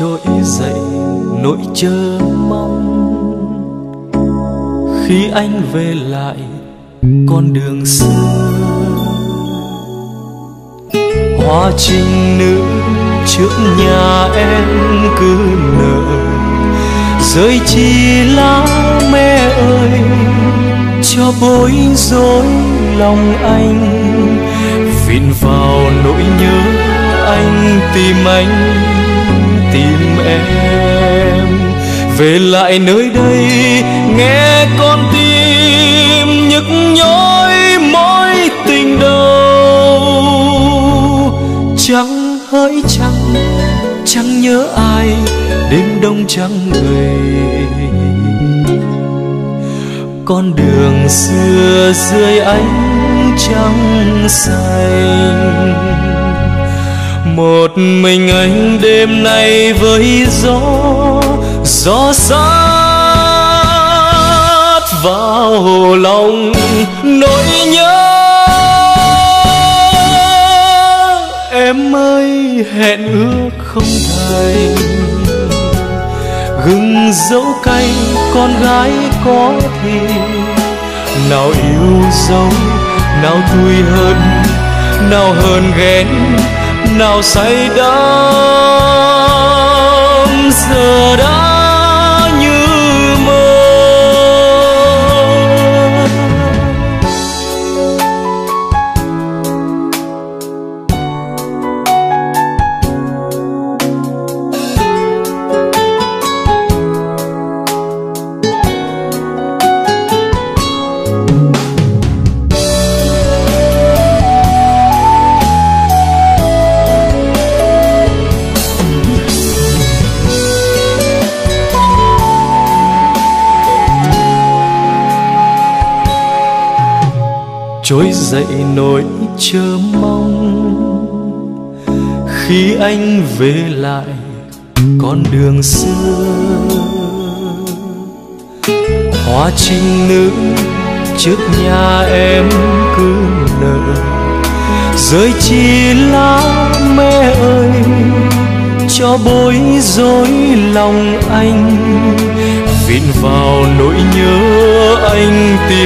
trỗi dậy nỗi chờ mong khi anh về lại con đường xưa. Hoa trinh nữ trước nhà em cứ nở, rơi chi lá mẹ ơi cho bối rối lòng anh. Vịn vào nỗi nhớ anh tìm em. Về lại nơi đây nghe con tim nhức nhói mối tình đầu. Trăng hỡi chẳng nhớ ai đêm đông trăng gầy. Con đường xưa dưới ánh trăng xanh, một mình anh đêm nay với gió sát vào lòng nỗi nhớ. Em ơi hẹn ước không thành, gừng dẫu cay con gái có thì nào yêu dấu, nào tươi hơn, nào hờn ghen, nào say đắm giờ đã như mơ. Trỗi dậy nỗi chờ mong khi anh về lại con đường xưa. Hoa trinh nữ trước nhà em cứ nở, rơi chi lá mẹ ơi cho bối rối lòng anh. Vịn vào nỗi nhớ anh tìm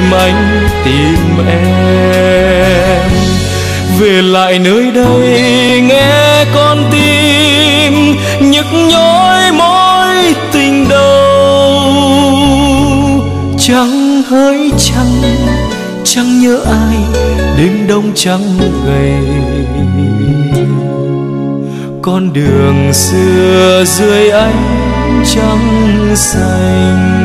em. Về lại nơi đây nghe con tim nhức nhói mối tình đầu. Trăng hỡi chẳng nhớ ai đêm đông trăng gầy. Con đường xưa dưới ánh trăng xanh,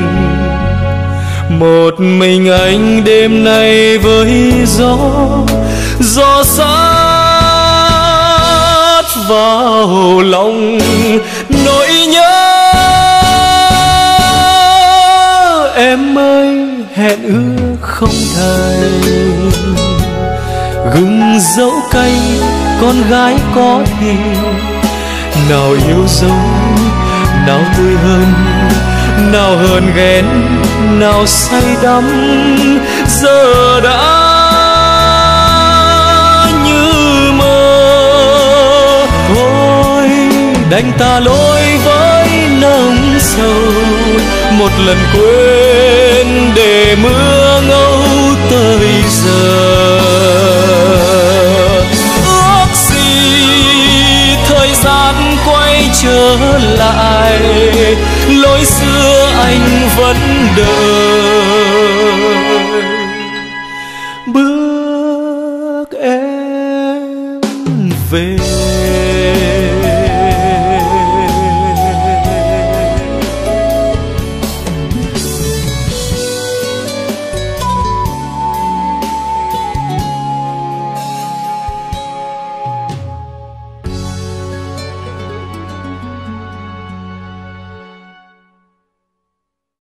một mình anh đêm nay với gió sát vào lòng nỗi nhớ. Em ơi hẹn ước không thành, gừng dẫu cay con gái có thì nào yêu dấu, nào tươi hơn, nào hờn ghen, nào say đắm giờ đã như mơ. Thôi đành ta lối với nồng sầu, một lần quên để mưa ngâu tới giờ. Ước gì thời gian quay trở lại, lối xưa anh vẫn đợi. Bước em về.